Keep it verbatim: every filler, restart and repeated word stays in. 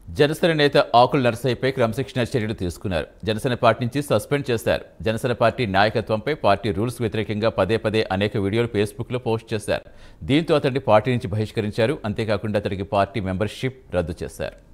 జనసేన నేత ఆకుల నరసయ్యపై క్రమశిక్షణ చర్యలు తీసుకున్నారు. జనసేన పార్టీ నుంచి సస్పెండ్ చేశారు. జనసేన పార్టీ నాయకత్వంపై పార్టీ రూల్స్ వ్యతిరేకంగా పదే పదే అనేక వీడియోలు ఫేస్బుక్లో పోస్ట్ చేశారు. దీంతో అతడిని పార్టీ నుంచి బహిష్కరించారు. అంతేకాకుండా అతడికి పార్టీ మెంబర్షిప్ రద్దు చేశారు.